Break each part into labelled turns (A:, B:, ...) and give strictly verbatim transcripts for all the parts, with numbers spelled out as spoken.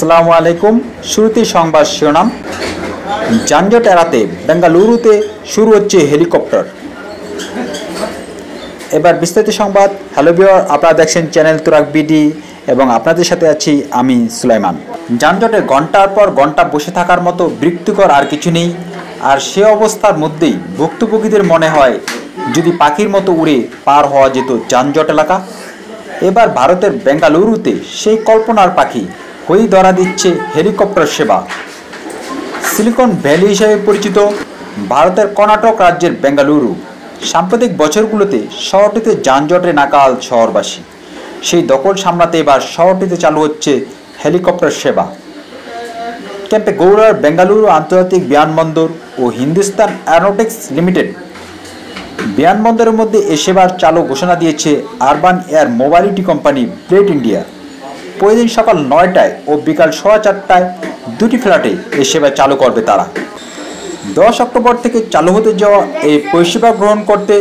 A: আসসালামু আলাইকুম। শুরুতেই সংবাদ শিরোনাম। যানজট এড়াতে বেঙ্গালুরুতে শুরু হচ্ছে হেলিকপ্টার। এবার বিস্তারিত সংবাদ। হ্যালো ভিউয়ার, আপনারা দেখছেন চ্যানেল তুরাগ বিডি এবং আপনাদের সাথে আছি আমি সুলাইমান। যানজটে ঘন্টার পর ঘন্টা বসে থাকার মতো বিরক্তিকর আর কিছু নেই। আর সে অবস্থার মধ্যেই ভুক্তভোগীদের মনে হয় যদি পাখির মতো উড়ে পার হওয়া যেত যানজট এলাকা। এবার ভারতের বেঙ্গালুরুতে সেই কল্পনার পাখি হয়েই ধরা দিচ্ছে হেলিকপ্টার সেবা। সিলিকন ভ্যালি হিসেবে পরিচিত ভারতের কর্ণাটক রাজ্যের বেঙ্গালুরু সাম্প্রতিক বছরগুলোতে শহরটিতে যানজটে নাকাল শহরবাসী। সেই দখল সামলাতে এবার শহরটিতে চালু হচ্ছে হেলিকপ্টার সেবা। ক্যাম্পে গৌড়ার বেঙ্গালুরু আন্তর্জাতিক বিমানবন্দর ও হিন্দুস্তান অ্যারোনটিক্স লিমিটেড বিমানবন্দরের মধ্যে এ সেবার চালু ঘোষণা দিয়েছে urban air mobility company Blade India. প্রতিদিন সকাল নয়টায় ও বিকাল সোয়া চারটায় দুটি ফ্লাইটে এই সেবা চালু করবে তারা। দশ অক্টোবর থেকে চালু হতে যাওয়া এই পরিষেবা গ্রহণ করতে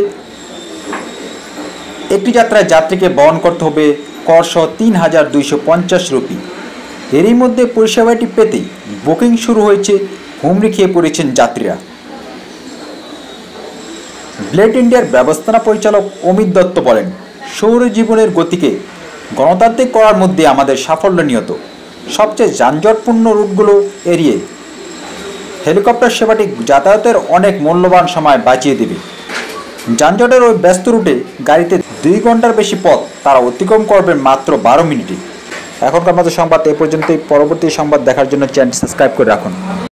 A: একটি যাত্রায় যাত্রীকে বহন করতে হবে করসহ তিন হাজার দুইশো পঞ্চাশ রুপি। এরই মধ্যে পরিষেবাটি পেতে বুকিং শুরু হয়েছে, হুমড়ি খেয়ে পড়েছেন যাত্রীরা। ব্লেড ইন্ডিয়ার ব্যবস্থাপনা পরিচালক অমিত দত্ত বলেন, সৌর জীবনের গতিকে গণতান্ত্রিক করার মধ্যে আমাদের সাফল্য নিহত। সবচেয়ে যানজটপূর্ণ রুটগুলো এড়িয়ে হেলিকপ্টার সেবাটি যাতায়াতের অনেক মূল্যবান সময় বাঁচিয়ে দেবে। যানজটের ওই ব্যস্ত রুটে গাড়িতে দুই ঘন্টার বেশি পথ তারা অতিক্রম করবেন মাত্র বারো মিনিটে। এখনকার মতো সংবাদ এ পর্যন্তই। পরবর্তী সংবাদ দেখার জন্য চ্যানেল সাবস্ক্রাইব করে রাখুন।